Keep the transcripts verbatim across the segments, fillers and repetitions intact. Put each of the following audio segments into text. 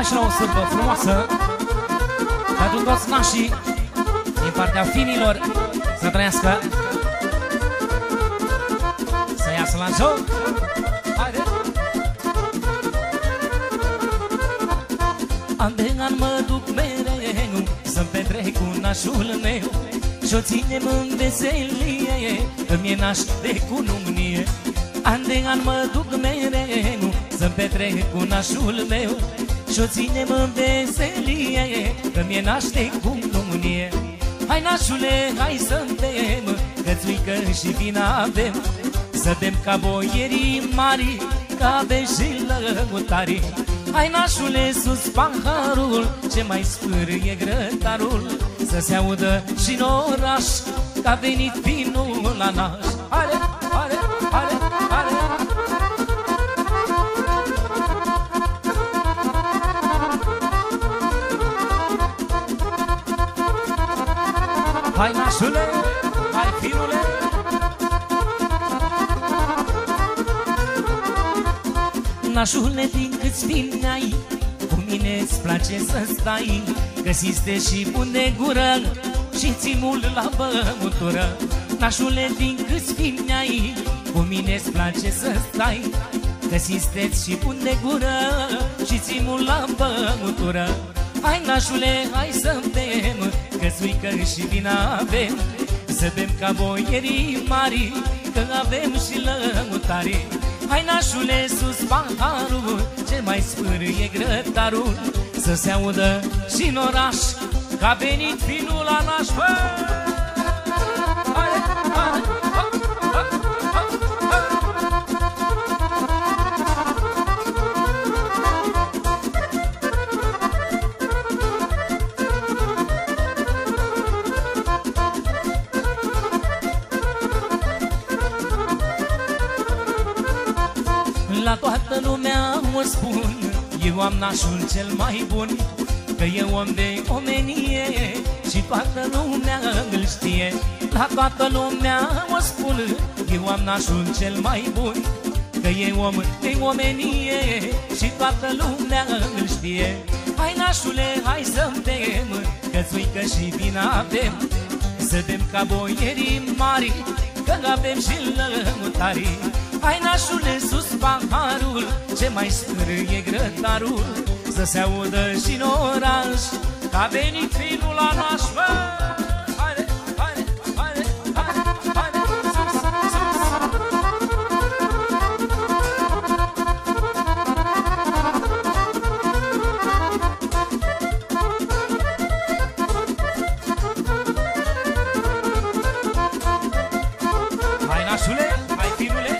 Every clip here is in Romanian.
și la o sârbă frumoasă pentru toți nașii din partea finilor, să trăiască, să iasă la joc. Haide! An de an mă duc mereu să-mi petrec cu nașul meu și-o ținem în veselie, că mi-e naș de cununie. An de an mă duc mereu să-mi petrec cu nașul meu și-o ținem în veselie, că mi-e naș de cununie. Hai nașule, hai să-mi bem, cățuică și vin avem, să bem ca boierii mari, ca avem și lăutarii. Hai nașule, sus paharul, ce mai spârâie grătarul, să se audă și în oraș, că a venit vinul la naș. Haide, haide, haide, haide! Hai nașule, hai finule! Nașule, din câți fini ai, cu mine-ți place să stai, găsiste și bun de gură și ții mult la băutură. Nașule, din câți fini ai, cu mine-ți place să stai, găsiste și bun de gură și ții mult la băutură. Hai nașule, hai să-mi bem, cățuică și vin avem, să bem ca boierii mari, că avem și lăutarii. Hai nașule, sus paharul, ce mai spârâie grătarul, să se audă și în oraș, că a venit finul la naș. La toată lumea o spun, eu am nașul cel mai bun, că e om de omenie și toată lumea îl știe. La toată lumea o spun, eu am nașul cel mai bun, că e om de omenie și toată lumea îl știe. Hai nașule, hai să-mi bem, cățuică și vin avem, să bem ca boierii mari, că avem și lăutarii. Hai nașule, sus paharul, ce mai spârâie grătarul, să se audă și în oraș, că a venit finul la naș. Haide, haide, haide, haide, haide, sus, sus! Hai nașule, hai finule!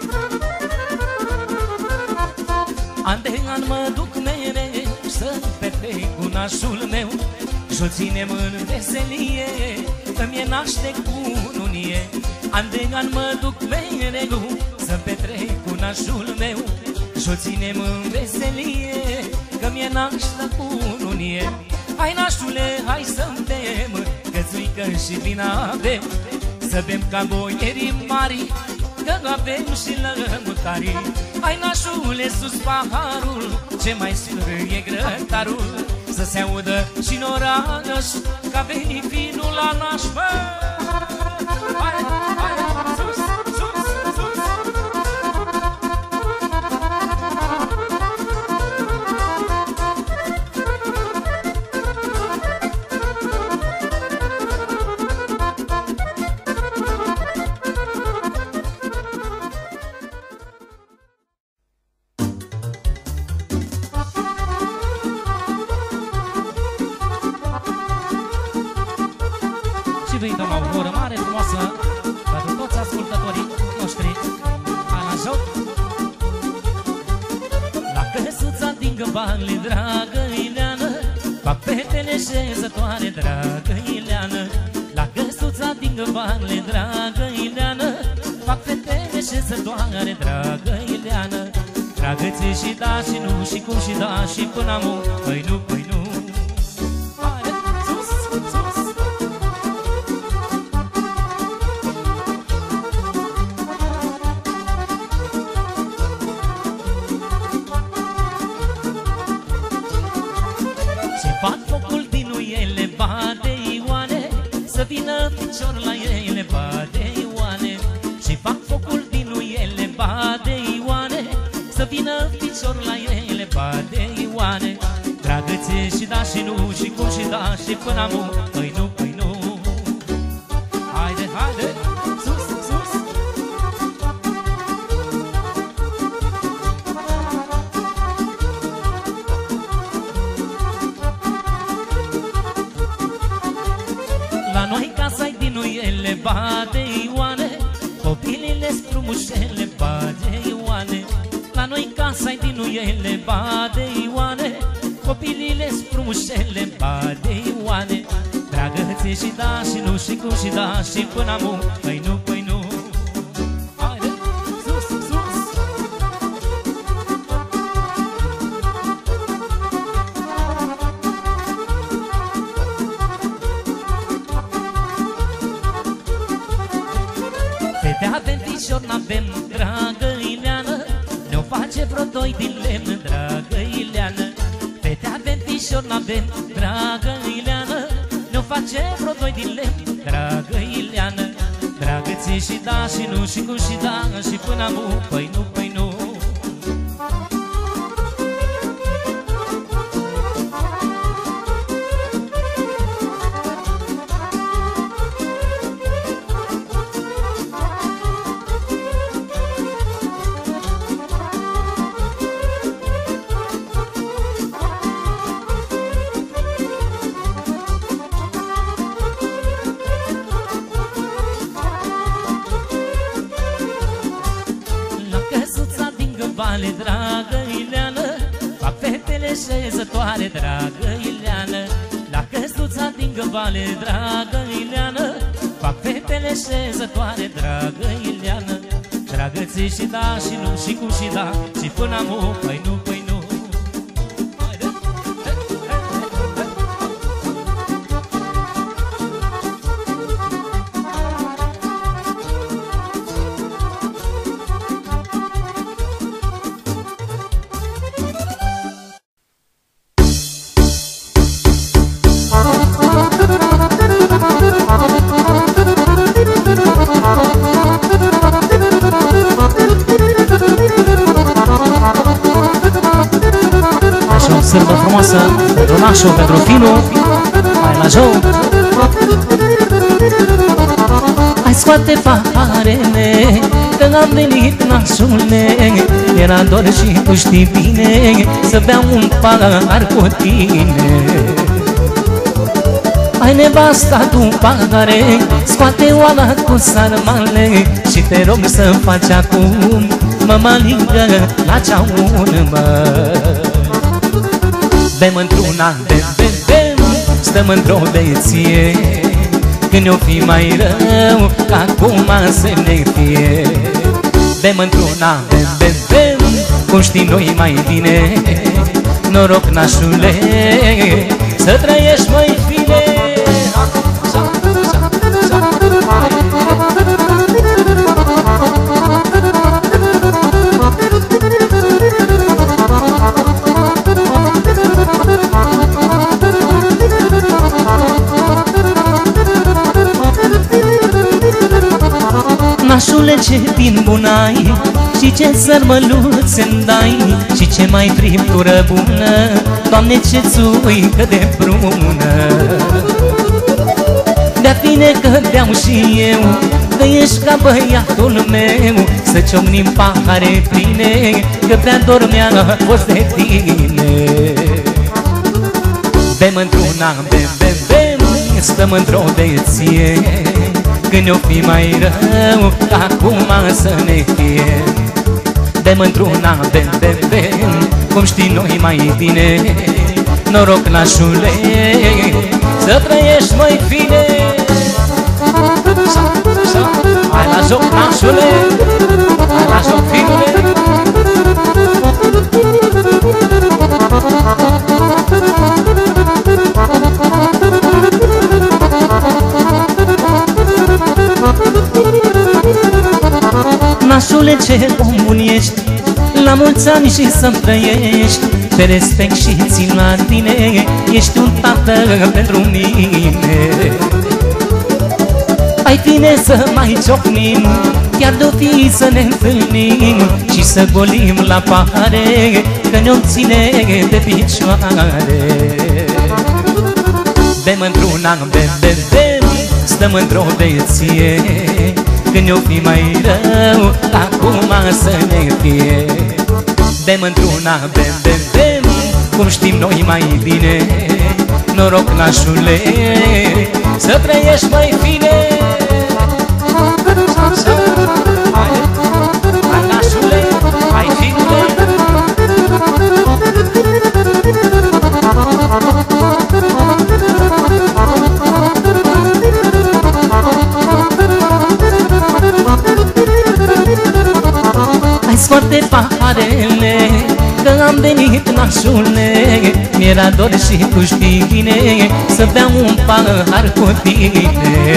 An de an mă duc mereu să petrec cu nașul meu și-o ținem în veselie, că mi-e naș de cununie. An de an mă duc mereu să petrec cu nașul meu și-o ținem în veselie, că mi-e naș de cununie. Hai nașule, hai să-mi bem, cățuică și vin avem, să bem ca boierii mari, că avem și lăutarii. Hai nașule, sus paharul, ce mai spârâie grătarul, să se audă și în oraș, că a venit finul la naș. Hai, hai, sus, sus, sus! Vă la o oră mare, frumoasă, pentru toți ascultătorii noștri. Hai la joc! La căsuța din găbale, dragă Ileană, fac fetele șezătoare, dragă Ileană. La căsuța din găbale, dragă Ileană, fac fetele șezătoare, dragă Ileană. Dragă-ți și da și nu, și cum și da și până amu, păi nu, păi nu. Haide, sus, sus! picior la ele, bade Ioane, și fac focul din ele, bade Ioane, să vină picior la ele, bade Ioane. Dragă ție și da și nu, și cum și da și până amu, păi nu, păi nu. Haide, haide, sus, sus. La noi casa-i din uiele, bade Ioane, copilele-s frumușele, bade Ioane. La noi casa-i din uiele, bade Ioane, copilile-s frumușele, bade Ioane. Dragă ție și da și nu, și cum și da și până amu, păi nu, păi nu. Haide, sus, sus. Fete avem fișor, n-avem, dragă Ileană, ne-o face vreo doi din lemn, dragă Ileană. Fete avem fișor, n-avem, dragă Ileană, ne-o face vreo doi din lemn, dragă Ileană. Dragă ție și da și nu, și cum și da și până amu, păi nu, păi nu. Dragă Ileană, fac fetele șezătoare, dragă Ileană. La căsuța din găvale, dragă Ileană, fac fetele șezătoare, dragă Ileană. Dragă ție și da și nu, și cum și da și până amu, păi nu, păi nu. Sârbă frumoasă pentru Nașu, pentru Finu. Hai la joc! Hai scoate paharele, că am venit, Nașule. Era dor și tu știi bine să beau un pahar cu tine. Hai nevasta tu pahare, scoate oala cu sarmale și te rog să faci acum mămăligă la ceaun, mă. Bem într-una, bem, bem, bem, stăm într-o beție, când ne-o fi mai rău, că acum să ne fie. Bem într-una, bem, bem, bem, cum știi noi mai bine. Noroc, Nașule, să trăiești, măi, fine. Nașule, ce vin bun-ai și ce sărmăluțe-mi dai și ce mai friptură bună, Doamne, ce țuică de prună. De-a fine că beau și eu, că ești ca băiatul meu, să ciocnim pahare pline, că prea dormea fost de tine. Bem într-una, bem, bem, bem, stăm într-o beție, când ne-o fi mai rău, acum să ne fie. Bem într-una, bem, bem, bem, cum știi noi mai bine. Noroc, Nașule, să trăiești, măi, fine. Hai la joc, Nașule, hai la joc, finule. Nașule, ce om bun ești, la mulți ani și să-mi trăiești. Te respect și țin la tine, ești un tată pentru mine. Mai bine să mai ciocnim, chiar de-o fi să ne întâlnim și să golim la pahare, că ne-o ține de picioare. Bem într-una, bem, bem, bem, stăm într-o beție, când ne-o fi mai rău, acum să ne fie. Bem într-una, bem, bem, bem, cum știm noi mai bine, noroc nașule, să trăiești mai fine. Hai nașule, hai finule. Hai scoate paharele, că am venit nașule, mi-era dor și tu știi bine, să beau un pahar cu tine.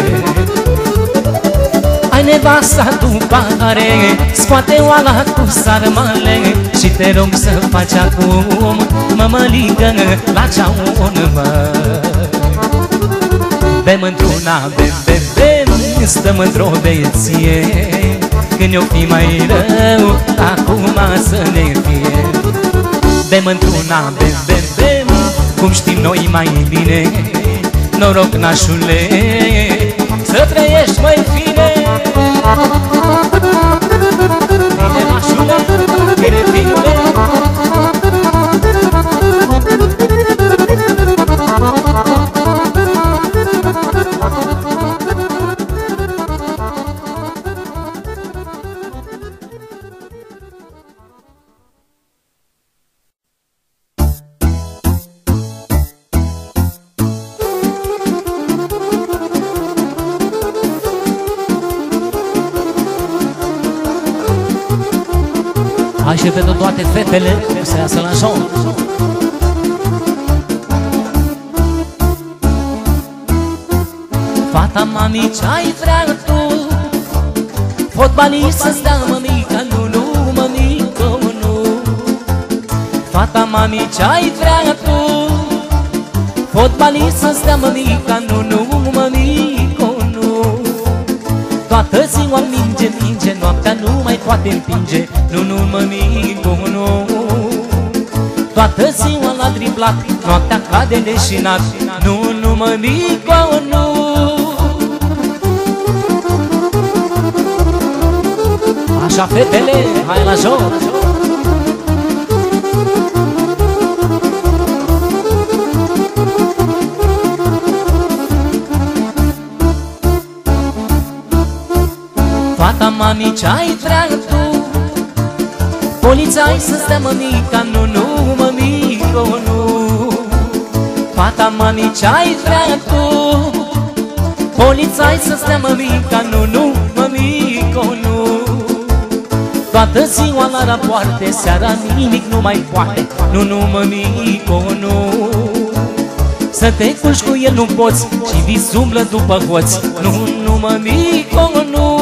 Ai nevasta tu pahare, scoate oala cu sarmale și te rog să faci acum mămăligă la ceaun, mă. Bem într-una, bem, bem, bem, stăm într-o beție, când ne-o fi mai rău, acum să ne fie. Bem într-una, bem, bem, bem, cum știm noi mai bine, noroc nașule, să trăiești mai fine. Bine nașule, bine finule. Hai și pentru toate fetele să iasă la show. Fata mami, ce-ai vrea tu? Fotbalist să stea mămica, nu, nu, mămică, nu. Fata mami, ce-ai vrea tu? Fotbalist să stea mămica, nu, nu, mămică, nu. Toată ziua minge, minge, noaptea nu mai poate împinge, nu, nu, mămico, nu. Toată ziua l-a driblat, noaptea cade leșinat, nu, nu, mămico, nu. Așa, fetele, hai la joc! Fata mami, ce-ai vrea tu? Polițai să stea mămica, nu, nu, mămico, nu. Fata mami, ce-ai vrea tu? Polițai să stea mămica, nu, nu, mămico, nu. Toată ziua la rapoarte, seara nimic nu mai poate, nu, nu, mămico, nu. Să te culci cu el nu poți și vis umblă după hoți, nu, nu, mămico, nu.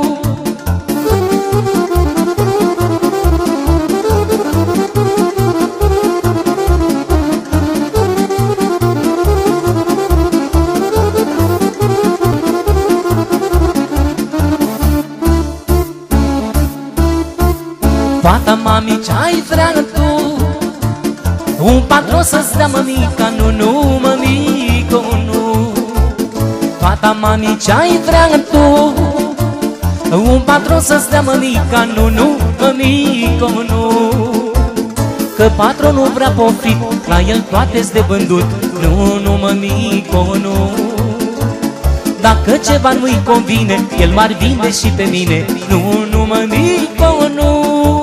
Fata mami, ce-ai vrea tu? Un patron să-ți dea mămica, nu, nu, mămico, nu. Fata mami, ce-ai vrea tu? Un patron să-ți dea mămica, nu, nu, mămico, nu. Că patronul vrea profit, la el toate-s de vândut, nu, nu, mămico, nu. Dacă ceva nu-i convine, el m-ar vinde și pe mine, nu, nu, mămico, nu.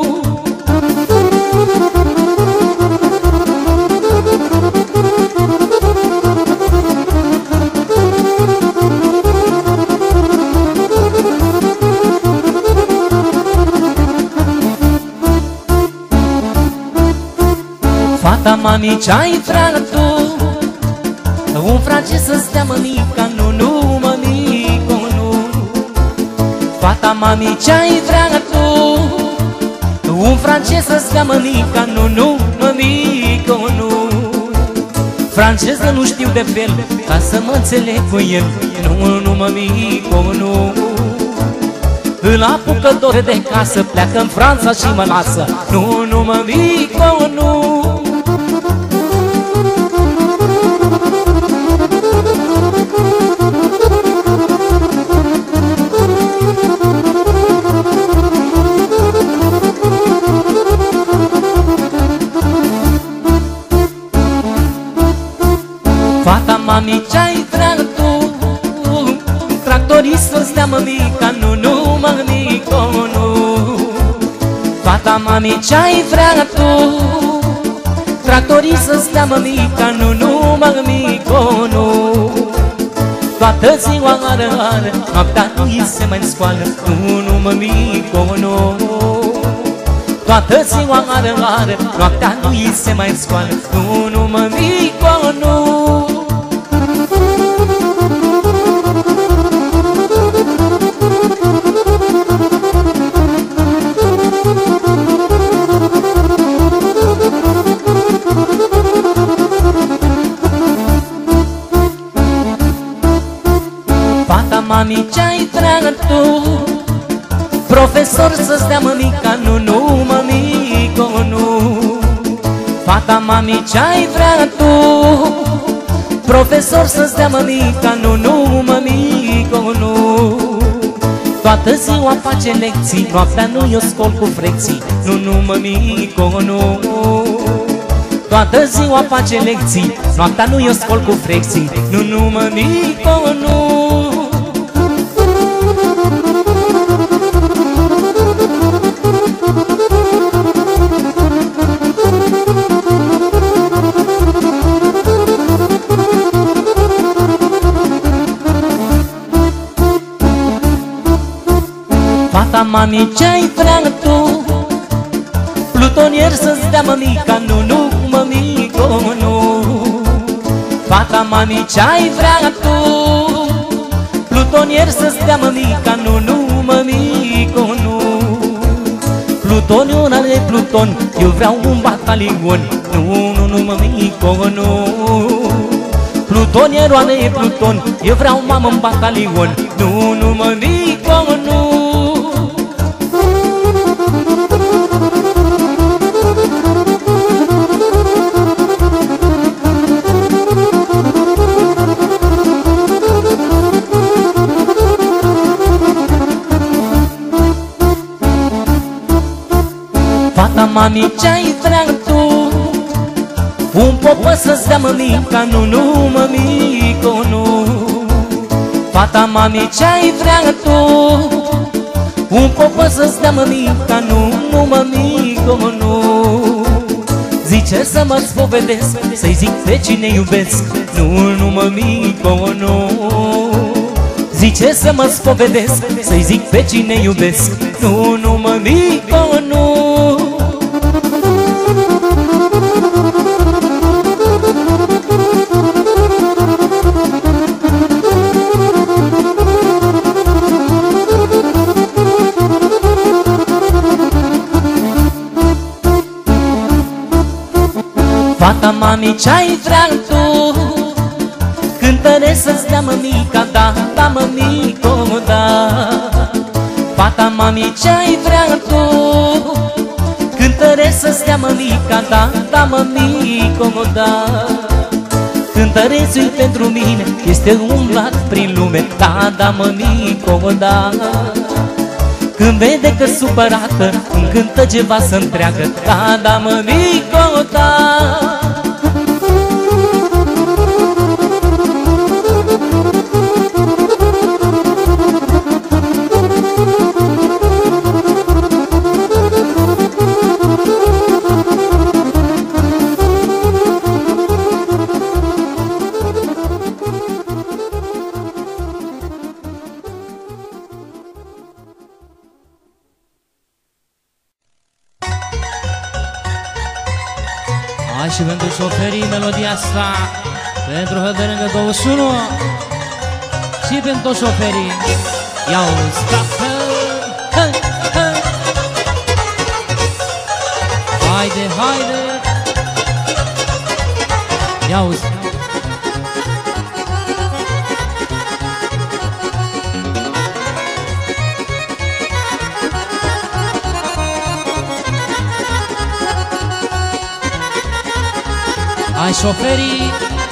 Fata mami, ce-ai vrea tu? Un francez să stea mămica, nu, nu, mămico, nu. Fata mami, ce-ai vrea tu? Un francez să stea mămica, nu, nu, mămico, nu. Franceză nu știu de fel, ca să mă înțeleg cu el, nu, nu, mămico, nu. Îl apucă dor de casă, pleacă în Franța și mă lasă. Nu, nu, mămico, nu. Fata mami, ce-ai vrea tu? Tractorist să stea mămica, nu, nu, mămico, nu. Fata mami, ce-ai vrea tu? Tractorist să stea mămica, nu, nu, mămico, nu. Toată ziua ară, ară, noaptea nu îi se mai scoală, nu, nu, mămico, nu. Toată ziua ară, ară, noaptea nu îi se mai scoală, nu, nu, mămico, nu. Mami, ce-ai vrea tu? Profesor să stea mămica, nu, nu, mămico, nu. Fata mami, ce-ai vrea tu? Profesor să stea mămica, nu, nu, mămico, nu. Toată ziua face lecții, noaptea nu i-o scol cu frecții, nu, nu, mămico, nu. Toată ziua face lecții, noaptea nu i-o scol cu frecții, nu, nu, mămico, nu. Fata mami, ce-ai vrea tu? Plutonier să-ți dea mămica, nu, nu, mămico, nu. Fata mami, ce-ai vrea tu? Plutonier să-ți dea mămica, nu, nu, mămico, nu. Plutoniu are pluton, eu vreau un batalion, nu, nu, nu, mămico, nu. Plutonierul are pluton, eu vreau mamă în batalion, nu, nu, mămico, nu. Fata mami, ce-ai vrea tu? Un popă să-ți dea mămica, nu, nu, mămico, nu. Fata mami, ce-ai vrea tu? Un popă să-ți dea mămica, nu, nu, mămico, nu. Zice să mă spovedesc, să-i zic pe cine iubesc, nu, nu, mămico, nu. Zice să mă spovedesc, să-i zic pe cine iubesc, nu, nu, mămico, nu. Fata mami, ce-ai vrea tu? Cântăre să-ți dea mămica, da, da, mămico, da. Fata mami, ce-ai vrea tu? Cântăre să-ți dea mămica, da, da, mămico, da. Cântărețul pentru mine este umblat prin lume, da, da, mămico, da. Când vede că supărată îmi cântă ceva să întreagă, da, da, mămico, da. Hai și pentru șoferii melodia asta, pentru Hădărângă douăzeci și unu și pentru toți șoferii. Ia-o-ți capă, hă, hă. Haide, haide. Ia-o-ți. Hai șoferii,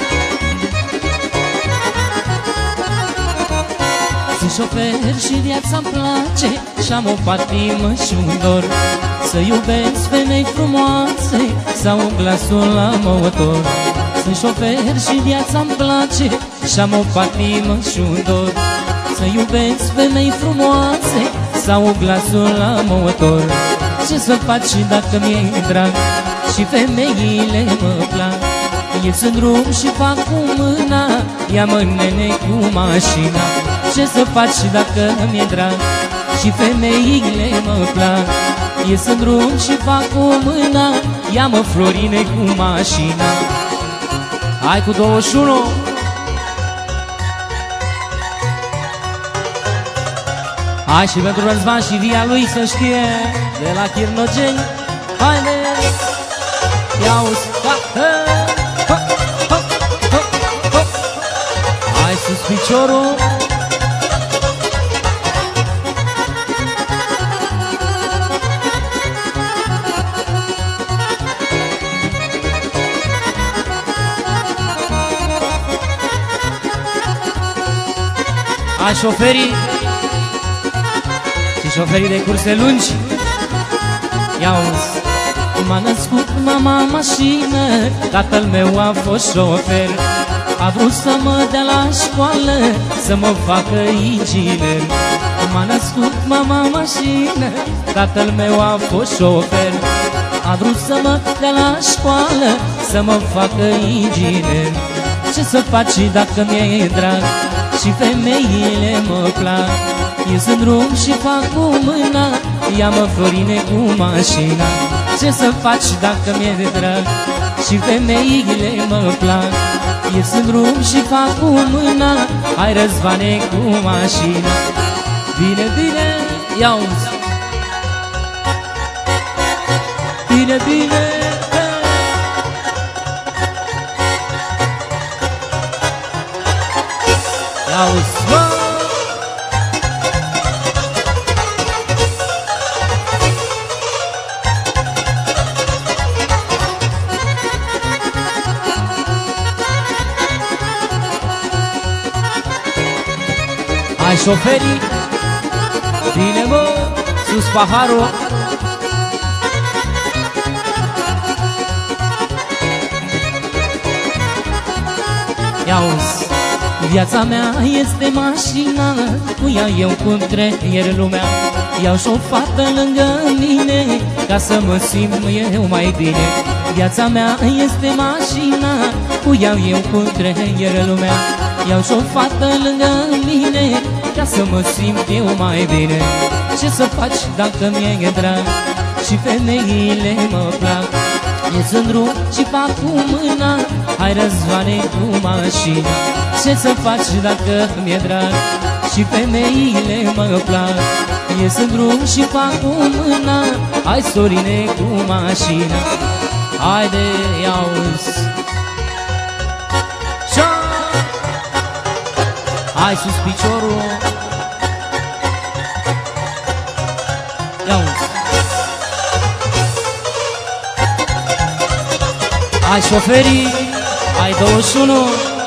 sunt șofer și viața-mi place și-am o patimă și un dor, să iubesc femei frumoase sau un glasul la motor. Sunt șofer și viața-mi place și-am o patimă și un dor, să iubesc femei frumoase sau un glasul la motor. Ce să faci dacă mi-e drag și femeile mă plac? Ies în drum și fac cu mâna, ia-mă nene cu mașina. Ce să faci dacă mi-e drag și femeile mă plac? Ies în drum și fac cu mâna, ia-mă Florine cu mașina. Hai cu douăzeci și unu. Hai și pentru Răzvan și via lui să știe, de la Chirnogeni. Haideți! Ia-uzi! Ha, ha, ha, ha, ha, ha. Hai sus piciorul! Hai șoferii și șoferii de curse lungi. Ia-uzi! M-a născut mama în mașină, tatăl meu a fost șofer. A vrut să mă dea la școală, să mă facă inginer. M-a născut mama în mașină, tatăl meu a fost șofer. A vrut să mă dea la școală, să mă facă inginer. Ce să faci dacă mi-e drag și femeile mă plac? Ies în drum și fac cu mâna, ia-mă Florine cu mașina. Ce să faci dacă mi-e drag și femeile mă plac? Ies în drum și fac cu mâna, hai Răzvane cu mașina. Bine, bine, ia-uzi! Bine, bine! Ia-uzi, mă! Hai șoferii, bine mă, sus paharul. Ia-uzi, viața mea este mașina, cu ea eu cum treier lumea. Iau și o fată lângă mine, ca să mă simt eu mai bine. Viața mea este mașina, cu ea eu cum treier lumea. Iau și o fată lângă mine, ca să mă simt eu mai bine. Ce să faci dacă mi-e drag și femeile mă plac? Ies în drum și fac cu mâna, hai Răzvane cu mașina. Ce să faci dacă mi-e drag și femeile mă plac? Ies în drum și fac cu mâna, hai Sorine cu mașina. Haide, ia-uzi! Hai sus piciorul. Ia-uzi! Hai șoferii, hai douăzeci și unu.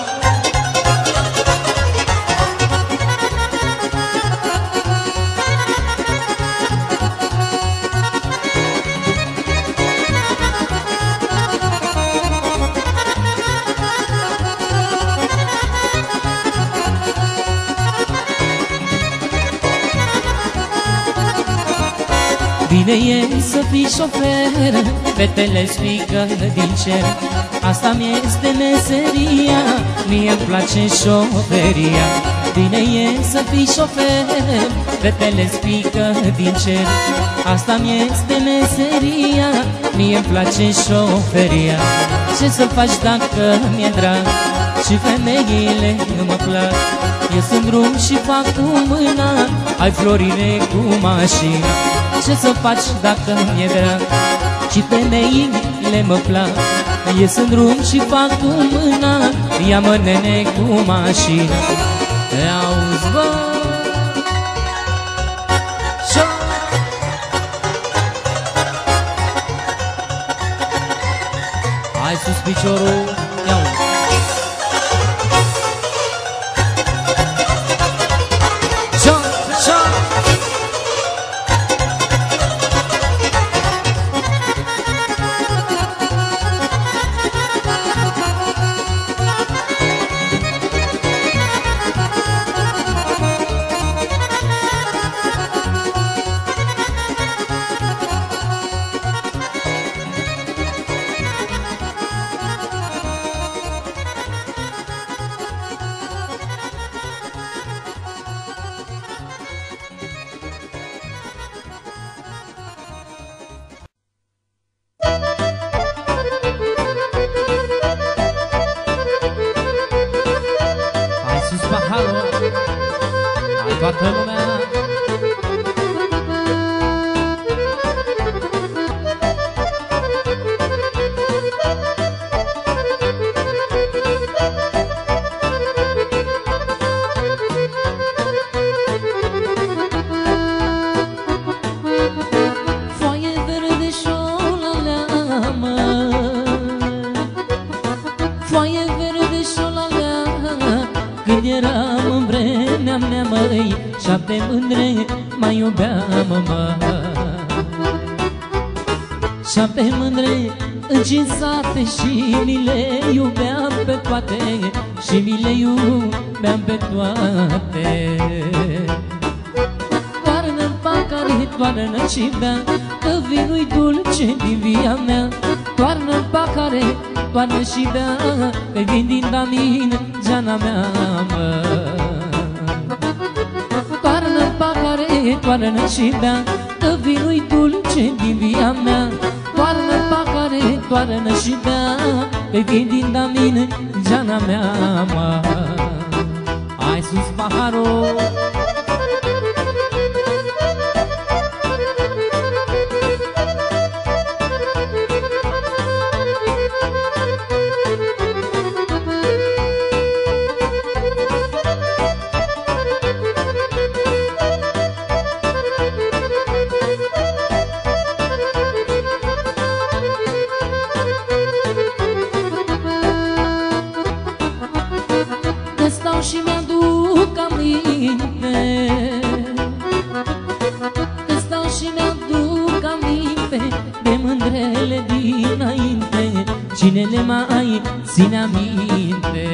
Bine e să fii șofer, fetele strică din cer. Asta mi-este meseria, mie-mi place șoferia. Bine e să fii șofer, fetele strică din cer. Asta mi-este meseria, mie-mi place șoferia. Ce să faci dacă mi-e drag și femeile mă plac? Ies în drum și fac cu mâna, hai Florine cu mașina. Ce să faci dacă mi-e drag și femeile mă plac? Ies în drum și fac cu mâna, ia-mă nene cu mașina. Te-auzi, bă! Hai sus piciorul, ia-o. Șapte mândre mai iubeam, mă. Șapte mândre în cinci sate și mi le iubeam pe toate, și mi le iubeam pe toate. Toarnă-n pahare, toarnă și bea, că vinul-i dulce din via mea. Toarnă-n pahare, toarnă și bea, că vin din damin, geana mea, mă. Toarnă și bea, că vinul-i dulce din via mea. Toarnă pahare, toarnă și bea, că vin din damin, geana mea, mă. Hai sus paharul. Și mi-aduc aminte, că stau și mi-aduc aminte de mândrele dinainte. Cine le mai ține aminte?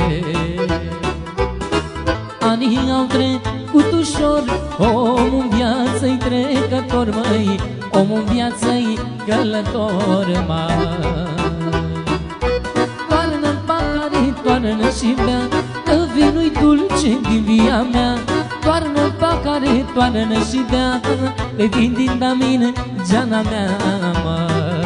Anii au trecut ușor, omul în viață-i trecător, măi, omul în viață-i călător, măi. Toarnă-n pahare, toarnă și bea, că vinul-i dulce din via mea. Toarnă pahare, toarnă și bea, că vin din damin, geana mea, mă.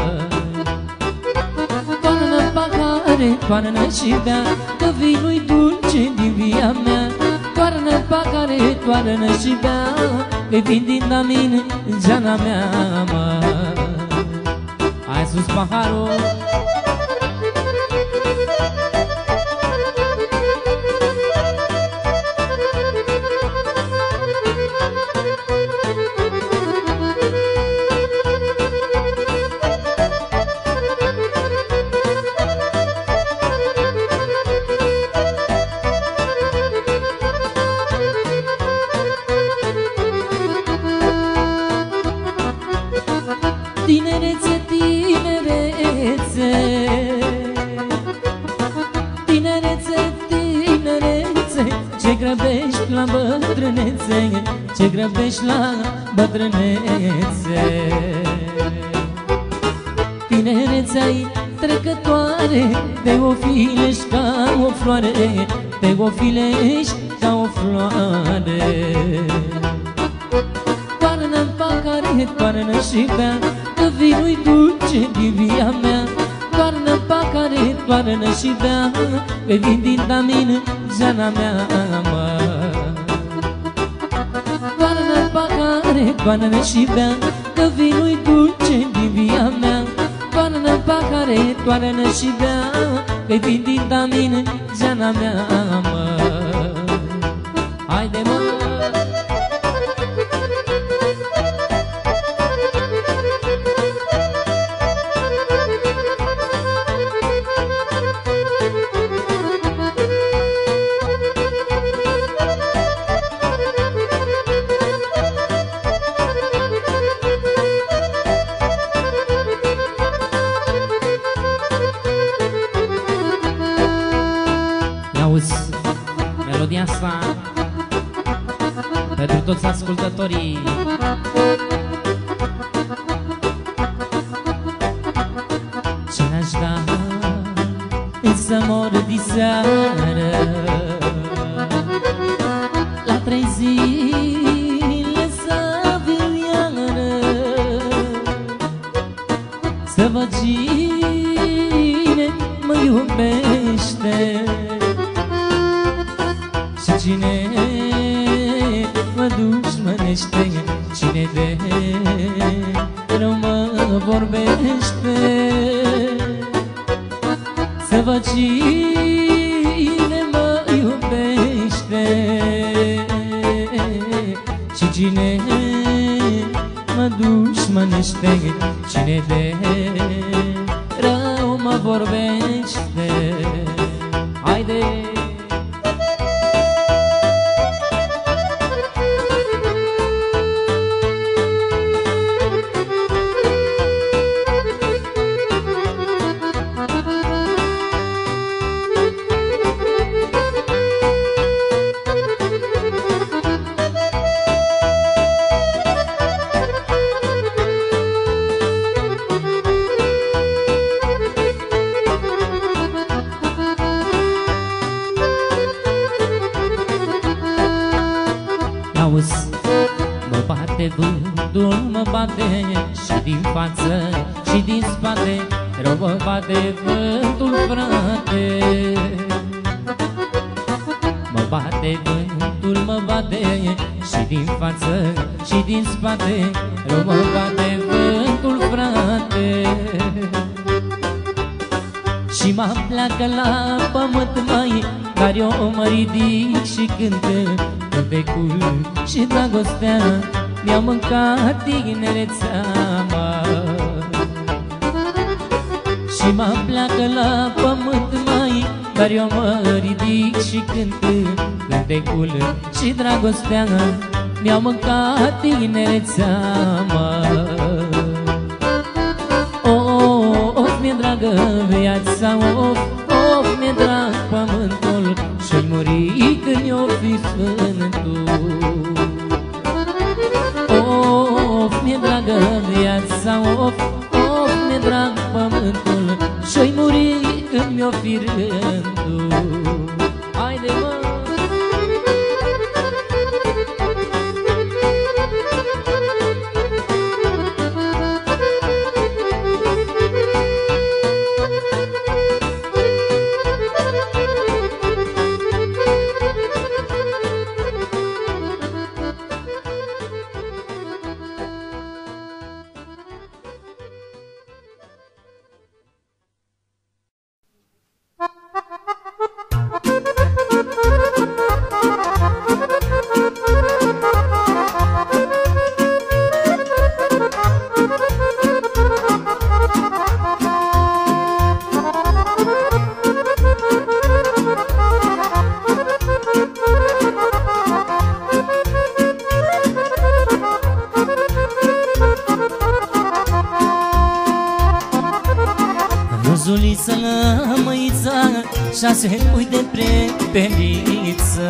Toarnă pahare, toarnă și bea, că vinul-i dulce din via mea. Toarnă pahare, toarnă și bea, că vin din damin, geana mea, mă. Hai sus paharul. Tinerețe, tinerețe, tinerețe, tinerețe, ce grăbești la bătrânețe, ce grăbești la bătrânețe. Tinerețea-i trecătoare, te ofilești ca o floare, te ofilești ca o floare. Toarnă-n pahare, toarnă și bea, că vinul-i dulce din via mea. Toarnă pahare, toarnă și bea, că vin din damin, geana mea, mă. Toarnă pahare, toarnă și bea, că vinul-i dulce din via mea. Toarnă pahare, toarnă și bea, că vin din damin, geana mea, mă. Haide, mă. toți ascultătorii. Ce n-aș da să mor diseară, la trei zile să viu iară, să văd cine mă iubește și cine mă dușmănește, cine de rău mă vorbește. Să văd cine mă iubește și cine mă dușmănește, cine de rău mă vorbește. Haide! Mă bate vântul, mă bate și din față și din spate, rău mă bate vântul, frate. Mă bate vântul, mă bate și din față și din spate, rău mă bate vântul, frate. Și mă pleacă la pământ, mai, dar eu mă ridic și cânt. Cântecul și dragostea mi-au mâncat tinerețea, mă. Și mă pleacă la pământ, mai, dar eu mă ridic și cânt. Cântecul și dragostea mi-au mâncat tinerețea, mă. Of, mi-e dragă viața, of, of, mi-e drag pământul și-i muri când i-o fi sfântul. Of, mi-e dragă viața, of, of, mi-e drag pământul și-i muri când mi-o fi rândul. Haide, mă! Șase pui de prepeliță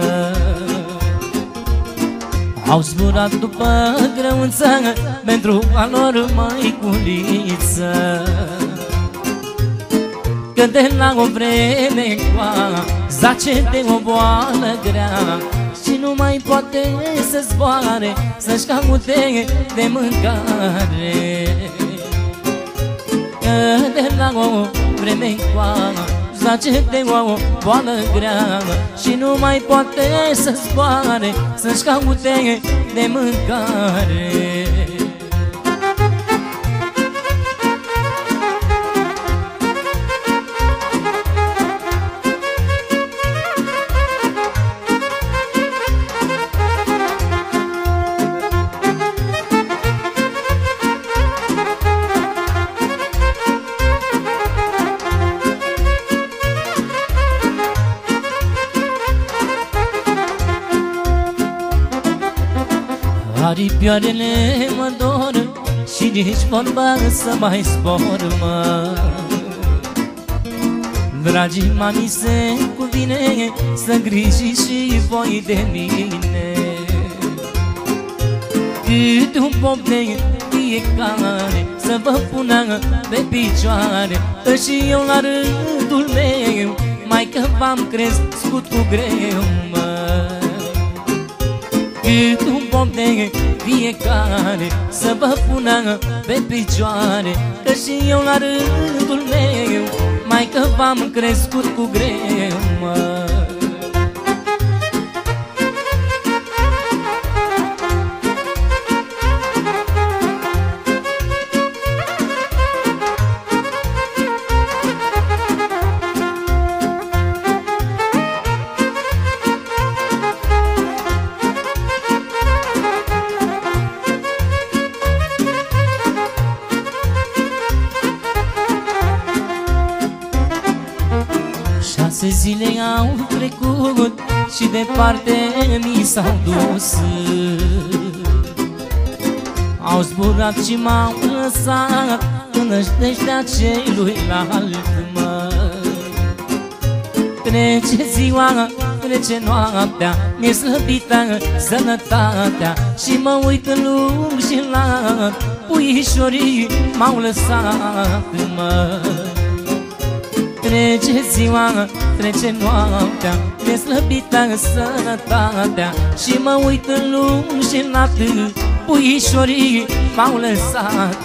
au zburat după grăunță pentru a lor măiculiță, că de la o vreme coa zace de o boală grea și nu mai poate să zboare, să-și caute de mâncare. Că de la o vreme coa zace de o boală grea și nu mai poate să zboare, să-și caute de mâncare. Aripioarele mă dor și nici vorba să mai spor, mă. Dragii mami, se cuvine să griji și voi de mine. cât un pop de fiecare să vă pună pe picioare. Și eu la rândul meu, mai că v-am crescut cu greu, mă. Cât un pop de fiecare să vă pună pe picioare. Și eu la rândul meu, mai că v-am crescut cu greu, mă. Șase zile au trecut și departe mi s-au dus. Au zburat și m-au lăsat în nădejdea celuilalt, mă. Trece ziua, trece noaptea, mi-e slăbită sănătatea și mă uit în lung și lat, puișorii m-au lăsat, mă. Trece ziua, trece noaptea, mi-e slăbită sănătatea și mă uit în lung și lat, puișorii m-au lăsat.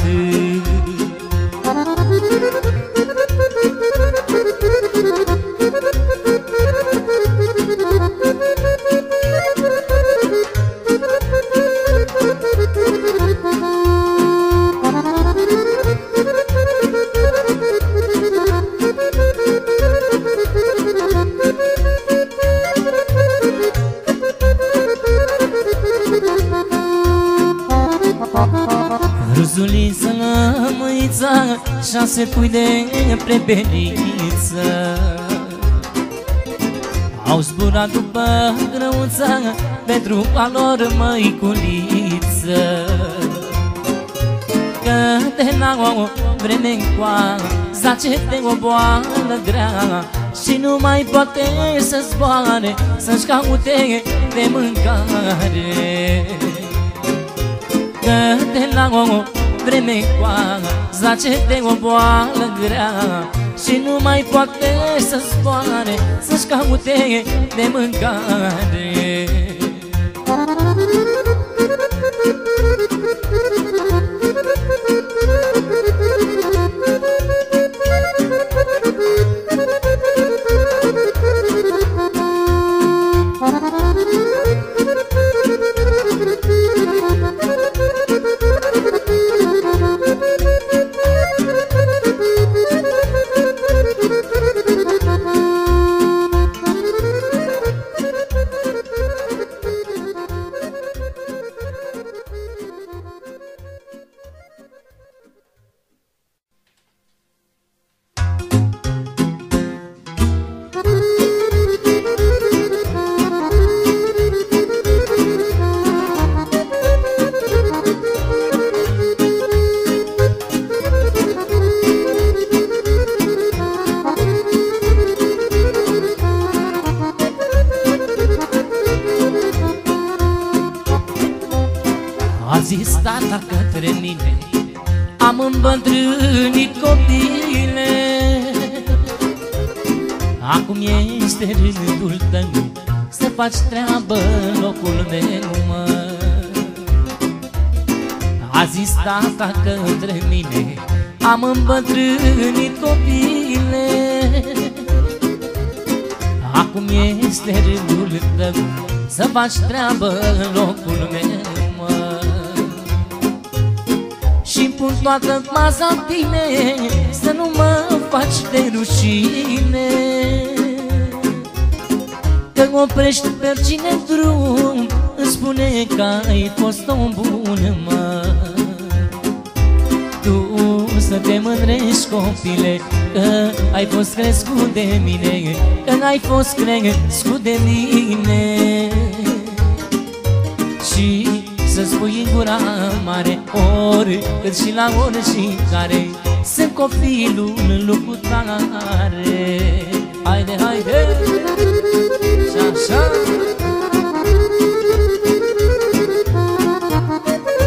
Ruzuliță, lămâiță, șase pui de prebeniță au zburat după grăuță pentru a lor măiculiță. Că de la o vreme încoa zace de o boală grea și nu mai poate să zboare, să-și caute de mâncare. Că de la o vreme încoa zace de o boală grea și nu mai poate să zboare, să-și caute de mâncare. zis tata către mine: am îmbătrânit, copile, acum este rândul tău să faci treabă în locul meu, mă. A zis tata către mine: am îmbătrânit, copile, acum este rândul tău să faci treabă în locul meu, mă. Și-mi pun toată masa în tine, să nu mă faci de rușine, că oprești pe oricine drum, îmi spune că ai fost om bun, mă. Tu să te mândrești, copile, că ai fost crescut de mine, că ai fost crescut de mine. Și să spui în gura mare, ori cât și la oricare, sunt copilul lui tare. Haide, haide! Și așa!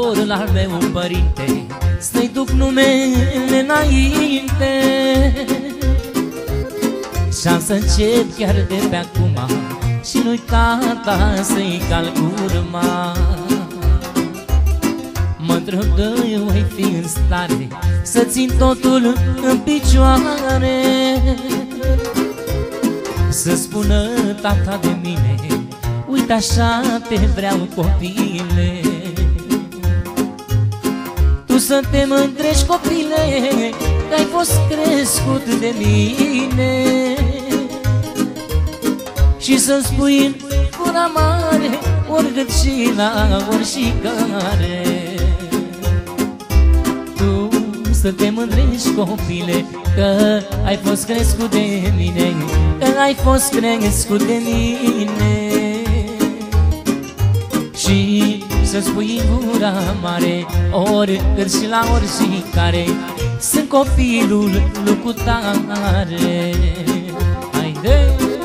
datorul al meu părinte, să-i duc numele înainte. Și-am să încep chiar de pe acum și lui tata să-i calc urma. Mă întreb de eu voi fi în stare să țin totul în picioare, să spună tata de mine, uite așa te vreau copile. Tu să te mândrești copile, că ai fost crescut de mine, și să-mi spui în gura mare, oricât și la oricare. Tu să te mândrești copile, că ai fost crescut de mine, că ai fost crescut de mine. Și să-mi spui în gura mare, oricât și la oricare, sunt copilul lui cutare. Haide!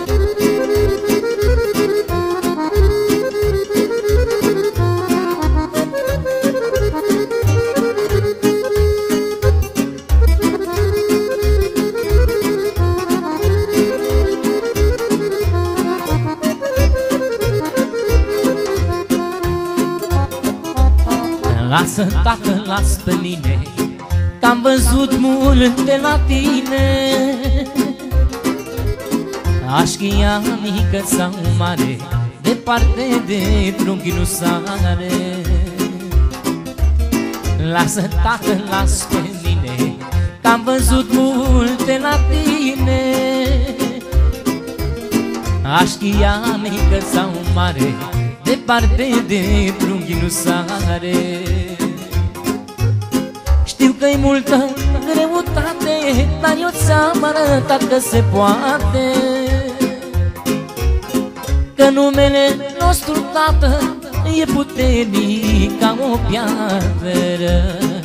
Lasă, tată, las pe mine, că-am văzut multe la tine. Aș chia mică sau mare, departe de trunchi nu sare. Lasă, tată, las pe mine, că-am văzut multe la tine. Aș chia mică sau mare, departe de trunchi nu sare. Știu că-i multă greutate, dar eu ți-am arătat că se poate, că numele nostru, tată, e puternic ca o piatră.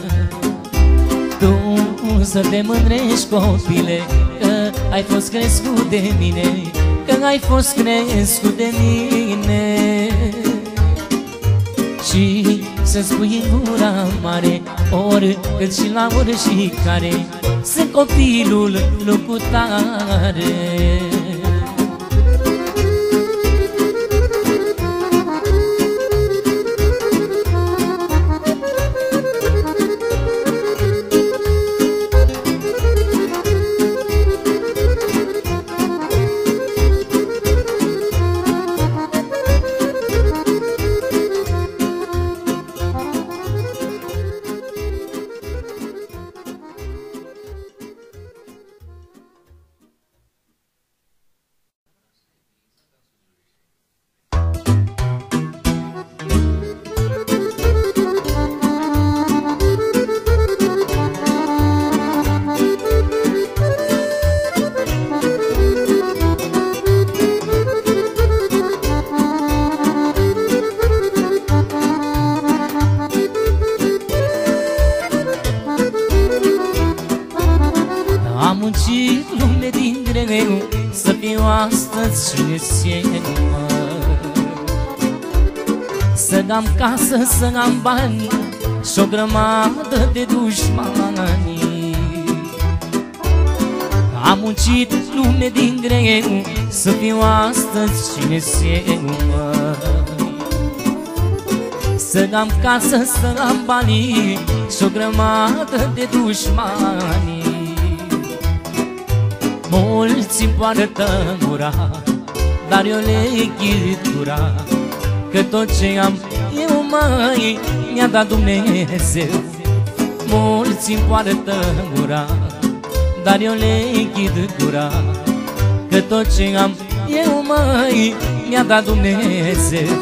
Tu să te mândrești copile, că ai fost crescut de mine, că ai fost crescut de mine. Și să-mi spui în gura mare, oricât și la oricare, sunt copilul lui cutare. Să am casă, să am bani și o grămadă de dușmani. Am muncit lume din greu, să fiu astăzi cine-s eu, măi. Să am casă, să am bani și o grămadă de dușmani. Mulți-mi poartă gura, dar eu le ghid gura, că tot ce am eu, mai mi-a dat Dumnezeu. Mulți-mi poartă gura, dar eu le ghid gura, că tot ce am eu, mai mi-a dat Dumnezeu.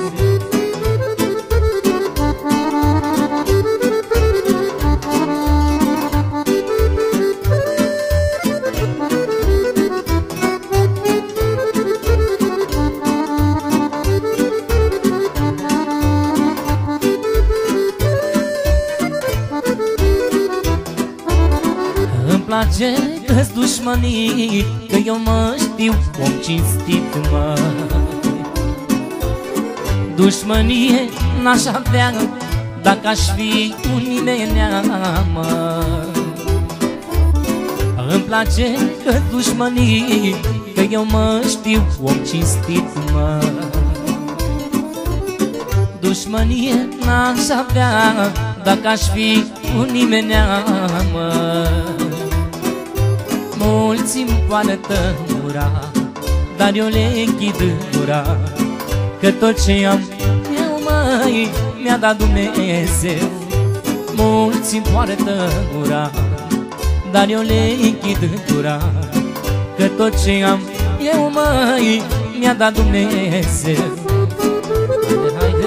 Îmi place că-s dușmanii, că eu mă știu om cinstit, mă. Dușmănie n-aș avea dacă aș fi un nimenea, mă. Îmi place că dușmănii, că eu mă știu om cinstit, mă. Dușmănie n-aș avea dacă aș fi un nimenea, mă. Mulți-mi poartă ura, dar eu le închid gura, că tot ce am eu, măi, mi-a dat Dumnezeu. Mulți-mi poartă ura, dar eu le închid gura, că tot ce am eu, măi, mi-a dat Dumnezeu. Haide, haide!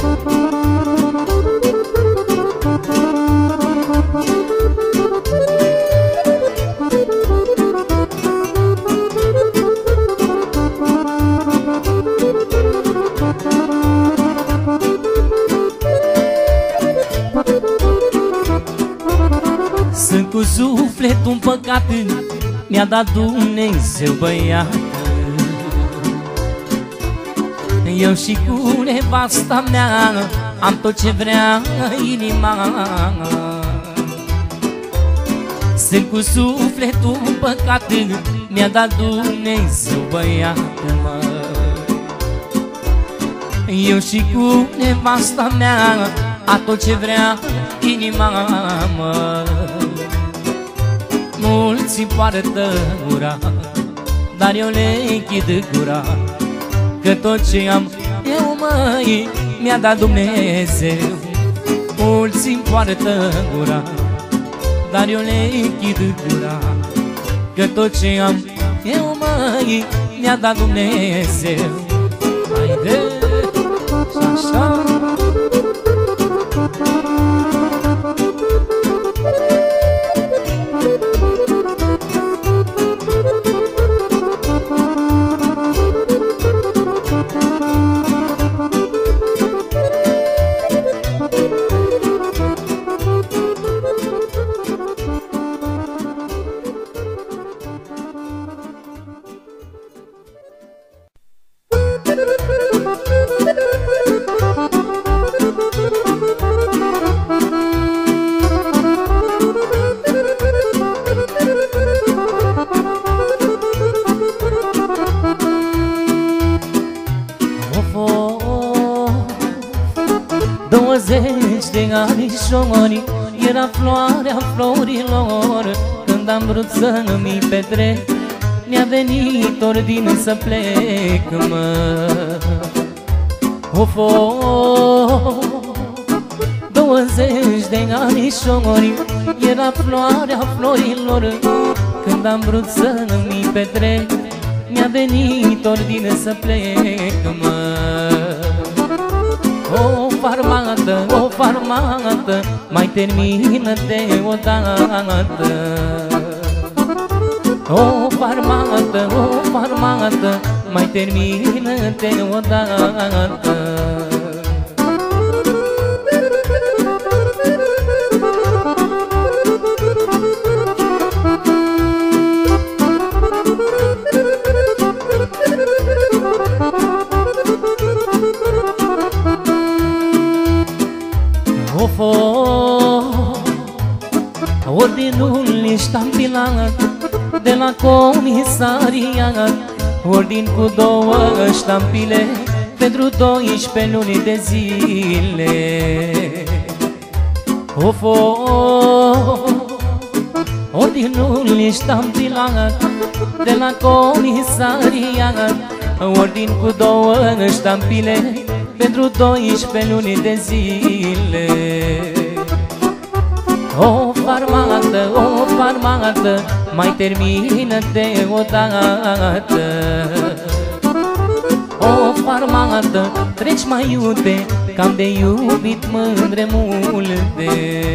Sunt cu sufletul împăcat, mi-a dat Dumnezeu băiat. Eu și cu nevasta mea am tot ce vrea inima. Sunt cu sufletul împăcat, mi-a dat Dumnezeu băiat, mă. Eu și cu nevasta mea am tot ce vrea inima, mă. Mulți-mi poartă ura, dar eu le închid gura, că tot ce am eu, măi, mi-a dat Dumnezeu. Mulți-mi poartă ura, dar eu le închid gura, că tot ce am eu, măi, mi-a dat Dumnezeu. Haide, așa. Douăzeci de anișori, era floarea florilor, când am vrut să-mi petrec, mi-a venit ordin să plec, mă. Of, of, douăzeci de anișori, era floarea florilor, când am vrut să-mi petrec, mi-a venit ordin să plec, mă. O farmată, o farmată, mai termină-te odată. O farmată, o farmată, mai termină-te odată. Of, of, ordinul ștampilat de la comisariat, ordin cu două ștampile pentru doisprezece luni de zile. Of, of, ordinul ștampilat de la comisariat, ordin cu două ștampile pentru doisprezece luni de zile. O farmată, o farmată, mai termină-te odată. O farmată, treci mai iute, cam de iubit mândre multe.